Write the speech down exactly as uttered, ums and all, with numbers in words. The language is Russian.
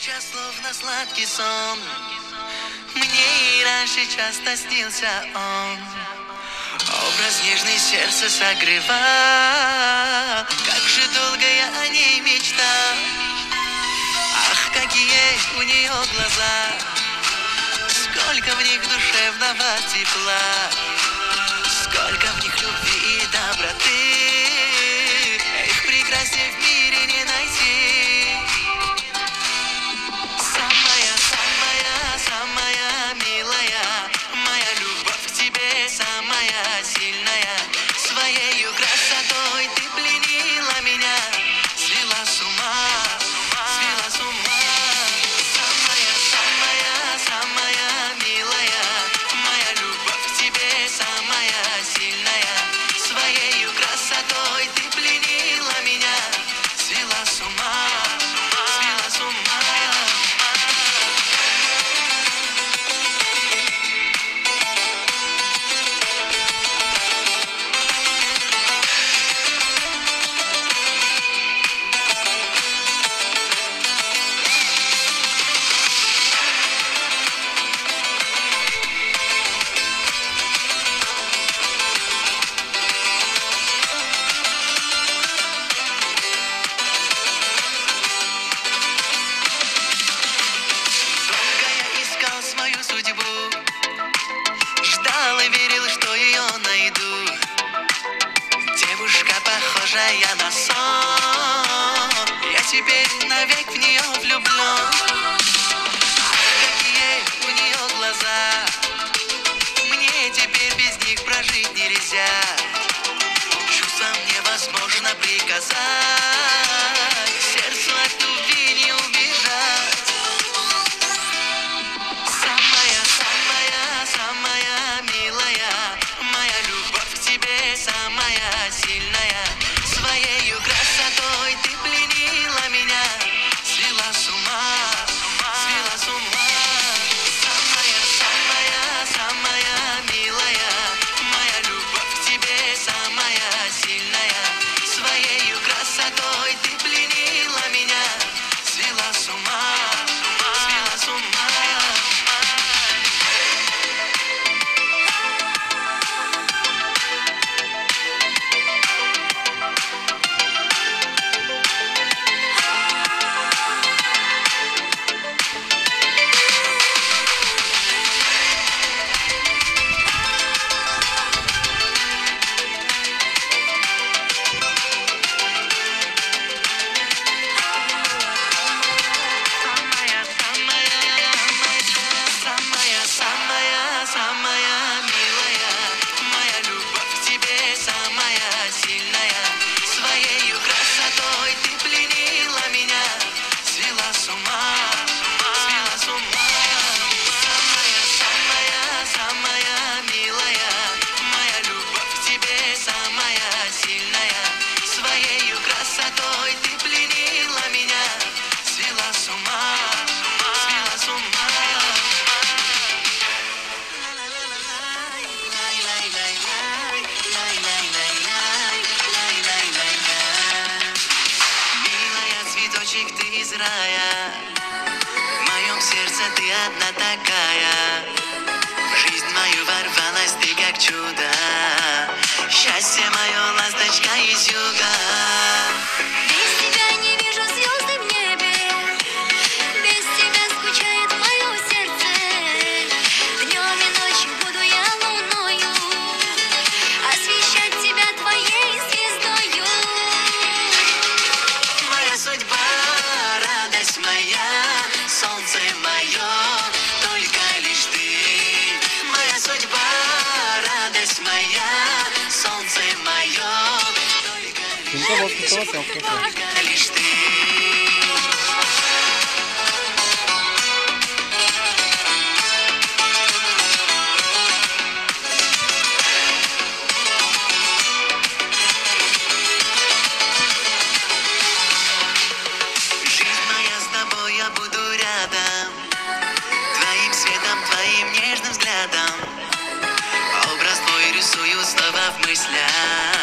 сейчас словно сладкий сон. Мне и раньше часто снился он. Образ нежный сердце согревал. Как же долго я о ней мечтал. Ах, какие у нее глаза, сколько в них душевного тепла, сколько в них любви и доброты. Их прекраснее в мире не найти. Самая, самая, самая милая, моя любовь к тебе самая сильная. Своею красотой ты пленила меня, свела с ума, свела с ума. Самая, самая, самая милая, моя любовь к тебе самая сильная. Своею красотой ты пленила меня, свела с ума, свела с ума. Свою судьбу ждал и верил, что ее найду. Девушка, похожая на сон, я теперь навек в нее влюблен. Какие у нее глаза, мне теперь без них прожить нельзя. Чувствам невозможно приказать, сердцу от любви не убежать. Самая милая, моя любовь к тебе самая сильная. Своею красотой ты пленила меня, свела с ума, свела с ума. Самая, самая, самая милая, моя любовь к тебе самая сильная. Своею красотой ты пленила меня, свела с ума, свела с ума. Самая милая, моя любовь к тебе самая сильная. Своею красотой ты пленила меня, свела с ума, свела с ума. Самая, самая, самая милая, моя любовь к тебе самая сильная. Своею красотой ты пленила меня, свела с ума, свела с ума. Цветочек ты из рая, в моем сердце ты одна такая. В жизнь мою ворвалась ты как чудо, счастье мое, ласточка из юга. Без тебя не вижу звезды в небе, без тебя скучает мое сердце. Днем и ночью буду я луною, освещать тебя твоей звездою. Моя судьба, радость моя, солнце мое, только лишь ты. Моя судьба, радость моя, солнце мое, только лишь ты, только лишь ты. Я буду рядом, твоим светом, твоим нежным взглядом. Образ твой рисую снова в мыслях.